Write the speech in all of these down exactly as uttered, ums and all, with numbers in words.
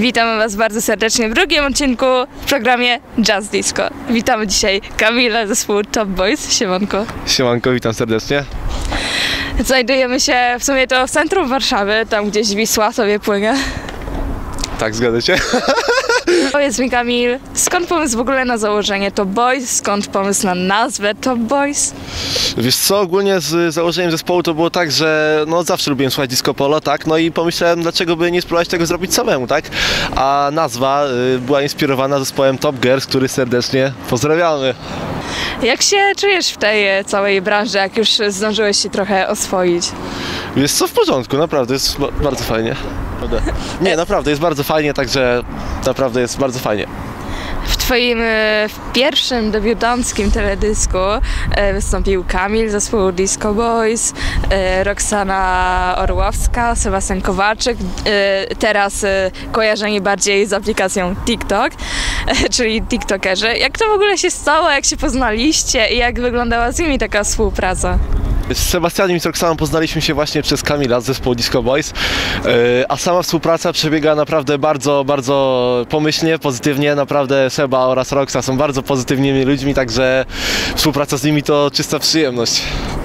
Witamy Was bardzo serdecznie w drugim odcinku w programie Jazz Disco. Witamy dzisiaj Kamila, zespół Top Boys. Siemanko. Siemanko, witam serdecznie. Znajdujemy się w sumie to w centrum Warszawy, tam gdzieś Wisła sobie płynie. Tak, zgadza się. Powiedz mi, Kamil, skąd pomysł w ogóle na założenie Top Boys? Skąd pomysł na nazwę Top Boys? Wiesz co, ogólnie z założeniem zespołu to było tak, że no zawsze lubiłem słuchać disco polo, tak? No i pomyślałem, dlaczego by nie spróbować tego zrobić samemu, tak? A nazwa y, była inspirowana zespołem Top Girls, który serdecznie pozdrawiamy. Jak się czujesz w tej całej branży, jak już zdążyłeś się trochę oswoić? Wiesz co, w porządku, naprawdę jest bardzo fajnie. Nie, naprawdę jest bardzo fajnie, także naprawdę jest bardzo fajnie. W Twoim e, w pierwszym debiutanckim teledysku e, wystąpił Kamil, zespół Disco Boys, e, Roxana Orłowska, Sebastian Kowaczyk, e, teraz e, kojarzeni bardziej z aplikacją TikTok, e, czyli TikTokerzy. Jak to w ogóle się stało, jak się poznaliście i jak wyglądała z nimi taka współpraca? Z Sebastianem i z Roxaną poznaliśmy się właśnie przez Kamila z zespołu Disco Boys, a sama współpraca przebiega naprawdę bardzo, bardzo pomyślnie, pozytywnie. Naprawdę Seba oraz Roxa są bardzo pozytywnymi ludźmi, także współpraca z nimi to czysta przyjemność.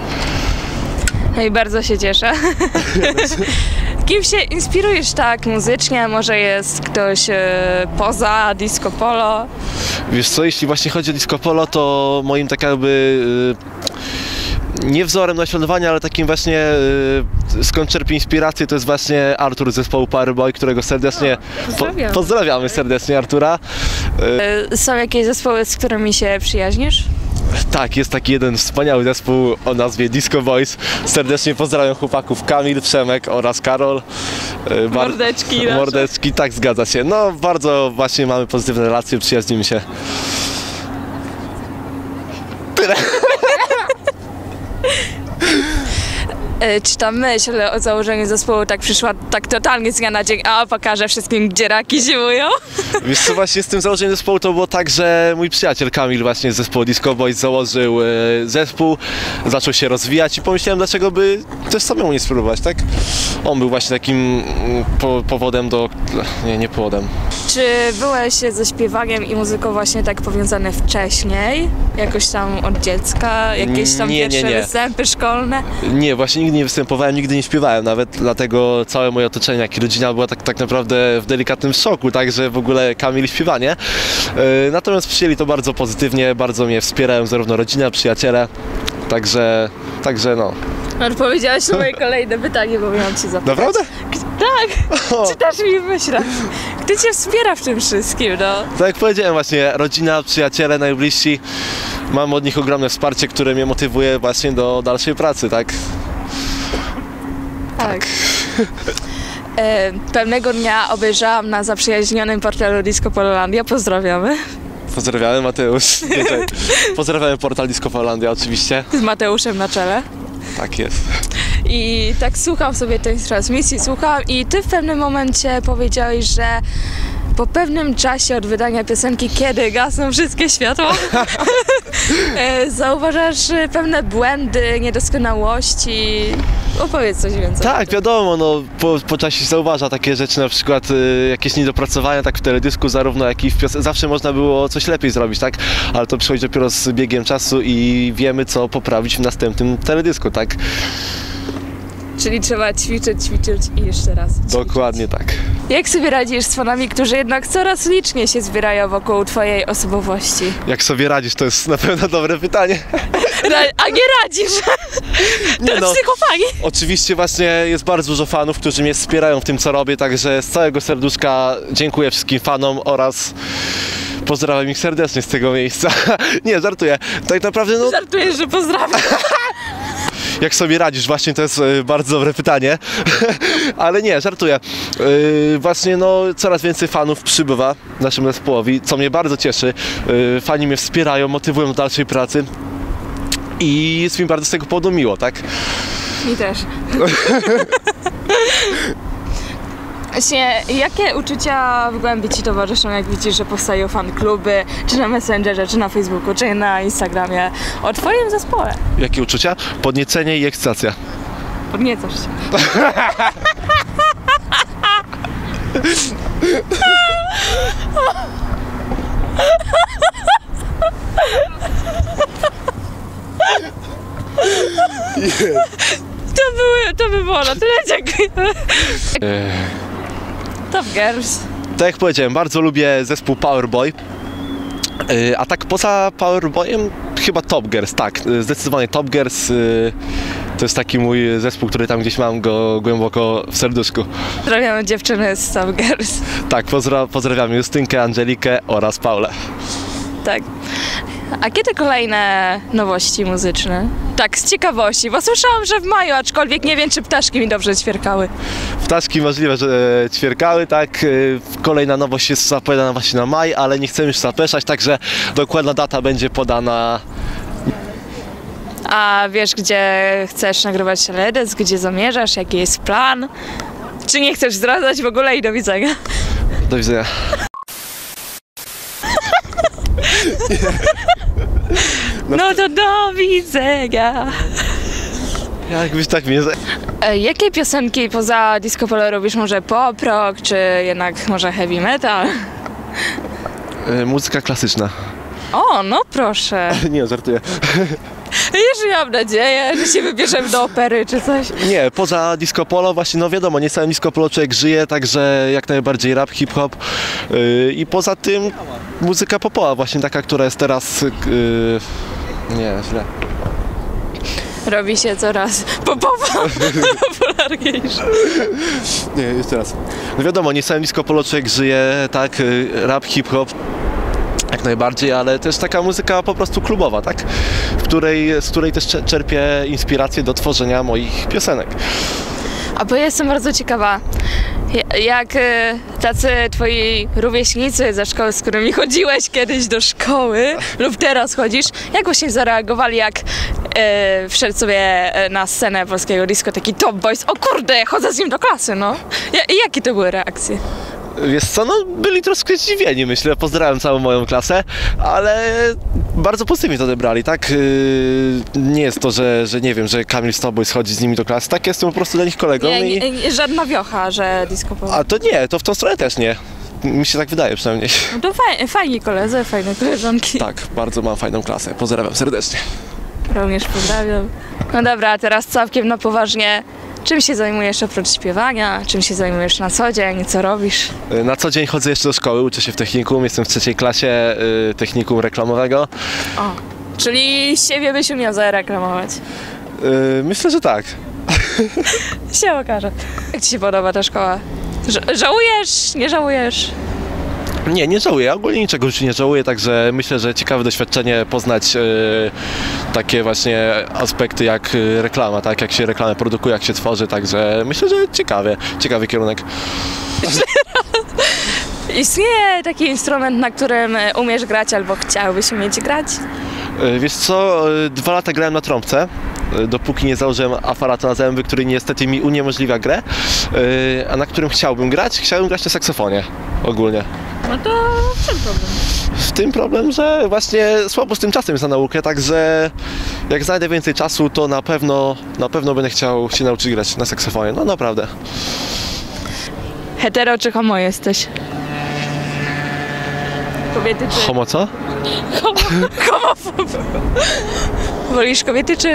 No i bardzo się cieszę. Kim się inspirujesz tak muzycznie? Może jest ktoś e, poza disco polo? Wiesz co, jeśli właśnie chodzi o disco polo, to moim tak jakby... Yy... nie wzorem naśladowania, ale takim właśnie y, skąd czerpię inspirację, to jest właśnie Artur z zespołu Powerboy, którego serdecznie o, pozdrawiam. po, pozdrawiamy serdecznie Artura. Y, Są jakieś zespoły, z którymi się przyjaźnisz? Tak, jest taki jeden wspaniały zespół o nazwie Disco Boys. Serdecznie pozdrawiam chłopaków Kamil, Przemek oraz Karol. Y, Mordeczki nasze. Mordeczki, tak, zgadza się. No, bardzo właśnie mamy pozytywne relacje, przyjaźnimy się. Tyle. Czy ta myśl o założeniu zespołu tak przyszła tak totalnie z dnia na dzień, a pokażę wszystkim, gdzie raki zimują? Wiesz co, właśnie z tym założeniem zespołu to było tak, że mój przyjaciel Kamil właśnie z zespołu Disco Boys założył e, zespół, zaczął się rozwijać i pomyślałem, dlaczego by też samemu nie spróbować, tak? On był właśnie takim po, powodem do... nie, nie powodem. Czy byłeś ze śpiewaniem i muzyką właśnie tak powiązany wcześniej? Jakoś tam od dziecka? Jakieś tam nie, pierwsze nie, nie. występy szkolne? Nie, właśnie nigdy nie występowałem, nigdy nie śpiewałem nawet, dlatego całe moje otoczenie, jak i rodzina była tak, tak naprawdę w delikatnym szoku, tak, że w ogóle Kamil śpiewanie. Yy, natomiast przyjęli to bardzo pozytywnie, bardzo mnie wspierają zarówno rodzina, przyjaciele, także, także no. Odpowiedziałaś na moje kolejne pytanie, bo miałam Cię zapytać. Naprawdę? Tak! O. Czytasz mi w myślach. Kto Cię wspiera w tym wszystkim, no? Tak jak powiedziałem właśnie, rodzina, przyjaciele, najbliżsi, mam od nich ogromne wsparcie, które mnie motywuje właśnie do dalszej pracy, tak? Tak. E, pewnego dnia obejrzałam na zaprzyjaźnionym portalu Disco Pololandia. Pozdrawiamy. Pozdrawiamy, Mateusz. Pozdrawiamy portal Disco Pololandia oczywiście. Z Mateuszem na czele. Tak jest. I tak słucham sobie tej transmisji, słucham i ty w pewnym momencie powiedziałeś, że po pewnym czasie od wydania piosenki Kiedy gasną wszystkie światła zauważasz pewne błędy, niedoskonałości. Opowiedz coś więcej. Tak, wiadomo, no, po, po czasie się zauważa takie rzeczy, na przykład y, jakieś niedopracowania, tak w teledysku zarówno, jak i w piosence. Zawsze można było coś lepiej zrobić, tak? Ale to przychodzi dopiero z biegiem czasu i wiemy, co poprawić w następnym teledysku, tak? Czyli trzeba ćwiczyć, ćwiczyć i jeszcze raz ćwiczyć. Dokładnie tak. Jak sobie radzisz z fanami, którzy jednak coraz liczniej się zbierają wokół twojej osobowości? Jak sobie radzisz, to jest na pewno dobre pytanie. Ra- a nie radzisz! Nie no, psychofani! oczywiście właśnie jest bardzo dużo fanów, którzy mnie wspierają w tym, co robię, także z całego serduszka dziękuję wszystkim fanom oraz pozdrawiam ich serdecznie z tego miejsca. Nie, żartuję. Tak naprawdę no... Żartujesz, że pozdrawiam. Jak sobie radzisz? Właśnie to jest y, bardzo dobre pytanie, ale nie, żartuję. Y, właśnie no, coraz więcej fanów przybywa naszemu zespołowi, co mnie bardzo cieszy. Y, fani mnie wspierają, motywują do dalszej pracy i jest mi bardzo z tego powodu miło, tak? Mi też. Właśnie, jakie uczucia w głębi Ci towarzyszą, jak widzisz, że powstają fan-kluby, czy na Messengerze, czy na Facebooku, czy na Instagramie, o Twoim zespole? Jakie uczucia? Podniecenie i ekscytacja. Podniecasz się. To, były, to by było na tyle, dziękuję. Top Girls. Tak jak powiedziałem, bardzo lubię zespół Powerboy. Yy, A tak poza Powerboyem chyba Top Girls, tak, yy, zdecydowanie Top Girls. Yy, to jest taki mój zespół, który tam gdzieś mam go głęboko w serduszku. Pozdrawiamy dziewczyny z Top Girls. Tak, pozdra pozdrawiam Justynkę, Angelikę oraz Paulę. Tak. A kiedy kolejne nowości muzyczne? Tak, z ciekawości, bo słyszałam, że w maju, aczkolwiek nie wiem, czy ptaszki mi dobrze ćwierkały. Ptaszki możliwe, że e, ćwierkały, tak. Yy, Kolejna nowość jest zapowiadana właśnie na maj, ale nie chcemy już zapeszać, także dokładna data będzie podana. A wiesz, gdzie chcesz nagrywać teledysk, gdzie zamierzasz, jaki jest plan? Czy nie chcesz zdradzać w ogóle i do widzenia? Do widzenia. No to do widzenia. Jakbyś tak mnie... E, jakie piosenki poza disco polo robisz? Może pop, rock, czy jednak może heavy metal? Yy, muzyka klasyczna. O, no proszę. Nie, żartuję. Już miałam nadzieję, że się wybierzemy do opery czy coś. Nie, poza disco polo właśnie, no wiadomo, nie całym disco polo człowiek żyje, także jak najbardziej rap, hip-hop. Yy, I poza tym muzyka popowa właśnie taka, która jest teraz... Yy, nie, źle. Robi się coraz popowa popularniejsza. Nie, jeszcze raz. No wiadomo, nie całym disco polo człowiek żyje, tak, yy, rap, hip-hop. Jak najbardziej, ale też taka muzyka po prostu klubowa, tak? W której, z której też czerpię inspirację do tworzenia moich piosenek. A bo ja jestem bardzo ciekawa, jak e, tacy twoi rówieśnicy ze szkoły, z którymi chodziłeś kiedyś do szkoły lub teraz chodzisz, jak właśnie zareagowali, jak e, wszedł sobie na scenę polskiego disco taki Top Boys, o kurde, chodzę z nim do klasy, no. Ja, jakie to były reakcje? Wiesz co, no byli troszkę zdziwieni, myślę, pozdrawiam całą moją klasę, ale bardzo pozytywnie to odebrali, tak? Yy, nie jest to, że, że nie wiem, że Kamil z Tobą schodzi z nimi do klasy, tak, jestem po prostu dla nich kolegą. Nie, i... nie, nie, żadna wiocha, że disco polo. A to nie, to w tą stronę też nie. Mi się tak wydaje przynajmniej. No to faj, fajni koledzy, fajne koleżanki. Tak, bardzo mam fajną klasę, pozdrawiam serdecznie. Również pozdrawiam. No dobra, a teraz całkiem na poważnie. Czym się zajmujesz oprócz śpiewania? Czym się zajmujesz na co dzień? Co robisz? Na co dzień chodzę jeszcze do szkoły, uczę się w technikum, jestem w trzeciej klasie y, technikum reklamowego. O, czyli siebie byś umiał zareklamować. Y, myślę, że tak. Się okaże. Jak ci się podoba ta szkoła? Ż- żałujesz? Nie żałujesz? Nie, nie żałuję, ogólnie niczego już nie żałuję, także myślę, że ciekawe doświadczenie poznać y, takie właśnie aspekty jak y, reklama, tak, jak się reklamę produkuje, jak się tworzy, także myślę, że ciekawie, ciekawy kierunek. Istnieje taki instrument, na którym umiesz grać albo chciałbyś umieć grać? Y, wiesz co, y, dwa lata grałem na trąbce, y, dopóki nie założyłem aparatu na zęby, który niestety mi uniemożliwia grę, y, a na którym chciałbym grać, chciałbym grać na saksofonie ogólnie. No to w czym problem? W tym problem, że właśnie słabo z tym czasem jest na naukę, także jak znajdę więcej czasu, to na pewno, na pewno będę chciał się nauczyć grać na saksofonie, no naprawdę. Hetero czy homo jesteś? Kobiety czy... Homo co? Homo... Homofob. Wolisz kobiety czy...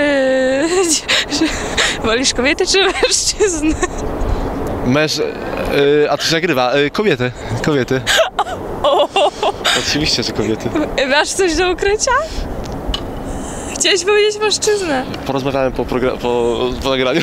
Wolisz kobiety czy mężczyzn? Męż... Yy, a to się nagrywa, yy, kobiety, kobiety. O, Oczywiście, że kobiety. masz coś do ukrycia? Chciałeś powiedzieć mężczyznę. Porozmawiałem po, progra- po, po nagraniu.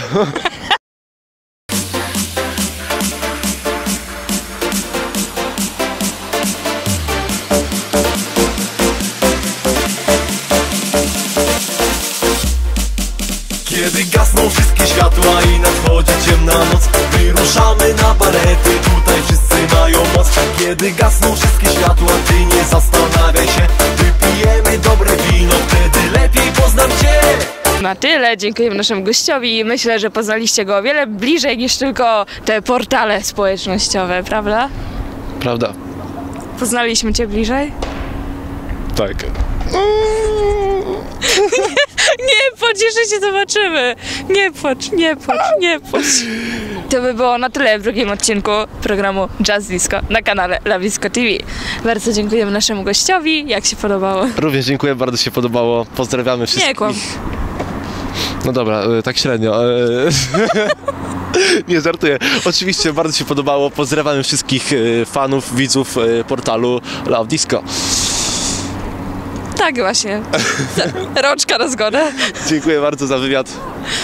Kiedy gasną wszystkie światła i nadchodzi ciemna noc, wyruszamy na balety, tutaj wszyscy mają moc. Kiedy gasną wszystkie światła, ty nie zastanawiaj się, wypijemy dobre wino, wtedy lepiej poznam cię. Na tyle, dziękujemy naszemu gościowi. Myślę, że poznaliście go o wiele bliżej niż tylko te portale społecznościowe, prawda? Prawda. Poznaliśmy cię bliżej? Tak. Nie płacz, jeszcze się zobaczymy. Nie płacz, nie płacz, nie płacz. To by było na tyle w drugim odcinku programu Jazz Disco na kanale LoveDisco T V. Bardzo dziękujemy naszemu gościowi. Jak się podobało? Również dziękuję, bardzo się podobało. Pozdrawiamy wszystkich. Nie kłam. No dobra, e, tak średnio. E, Nie, żartuję. Oczywiście bardzo się podobało. Pozdrawiamy wszystkich e, fanów, widzów e, portalu LoveDisco. Tak właśnie. Rączka na zgodę. Dziękuję bardzo za wywiad.